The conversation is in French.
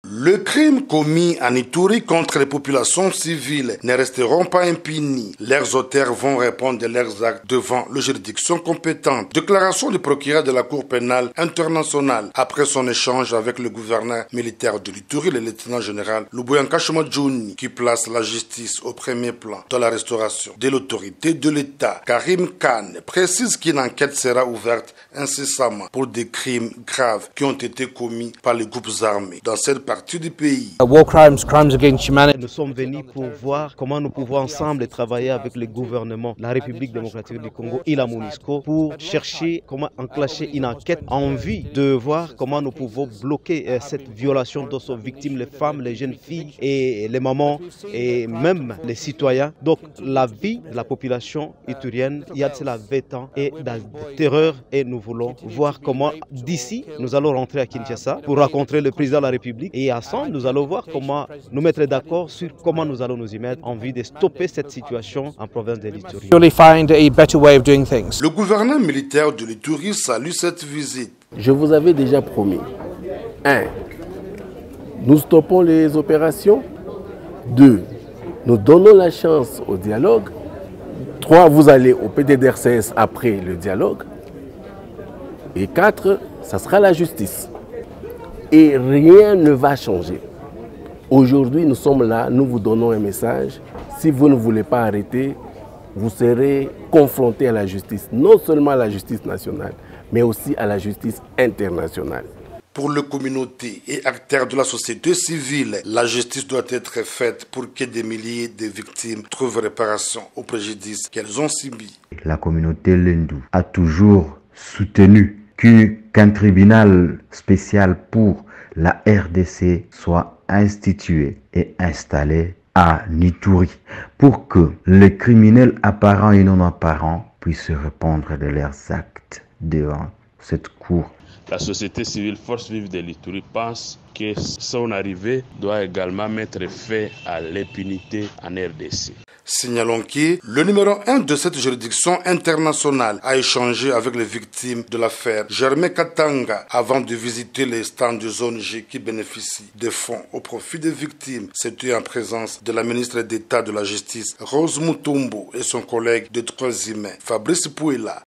Le crime commis en Ituri contre les populations civiles ne resteront pas impunis. Leurs auteurs vont répondre de leurs actes devant les juridictions compétentes. Déclaration du procureur de la Cour pénale internationale après son échange avec le gouverneur militaire de l'Ituri, le lieutenant-général Luboyanka Shomadjouni, qui place la justice au premier plan dans la restauration de l'autorité de l'État. Karim Khan précise qu'une enquête sera ouverte incessamment pour des crimes graves qui ont été commis par les groupes armés dans cette partie du pays. War crimes, crimes against humanity. Nous sommes venus pour voir comment nous pouvons ensemble travailler avec le gouvernement, la République démocratique du Congo et la MONUSCO pour chercher comment enclencher une enquête en vue de voir comment nous pouvons bloquer cette violation dont sont victimes les femmes, les jeunes filles et les mamans et même les citoyens. Donc la vie de la population iturienne, il y a de cela 20 ans et dans la terreur et nous voulons voir comment d'ici nous allons rentrer à Kinshasa pour rencontrer le président de la République et ensemble nous allons voir comment nous mettre d'accord sur comment nous allons nous y mettre en vue de stopper cette situation en province de l'Ituri. Le gouverneur militaire de l'Ituri salue cette visite. Je vous avais déjà promis 1. Nous stoppons les opérations. 2. Nous donnons la chance au dialogue. 3. Vous allez au PDDRCS après le dialogue. Et 4. Ça sera la justice. Et rien ne va changer. Aujourd'hui, nous sommes là, nous vous donnons un message. Si vous ne voulez pas arrêter, vous serez confrontés à la justice. Non seulement à la justice nationale, mais aussi à la justice internationale. Pour les communautés et acteurs de la société civile, la justice doit être faite pour que des milliers de victimes trouvent réparation aux préjudices qu'elles ont subis. La communauté Lendu a toujours soutenu qu'un tribunal spécial pour la RDC soit institué et installé à Ituri pour que les criminels apparents et non apparents puissent répondre de leurs actes devant cette cour. La société civile Force Vive de l'Ituri pense que son arrivée doit également mettre fin à l'impunité en RDC. Signalons que le numéro 1 de cette juridiction internationale a échangé avec les victimes de l'affaire Germain Katanga avant de visiter les stands de zone G qui bénéficient de fonds au profit des victimes. C'était en présence de la ministre d'État de la Justice Rose Mutombo et son collègue de droits humains Fabrice Pouela.